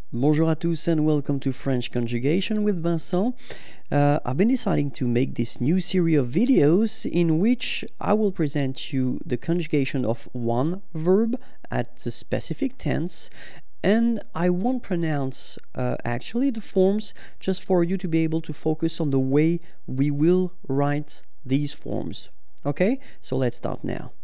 Bonjour à tous and welcome to French Conjugation with Vincent. I've been deciding to make this new series of videos in which I will present you the conjugation of one verb at a specific tense, and I won't pronounce actually the forms, just for you to be able to focus on the way we will write these forms. Okay, so let's start now.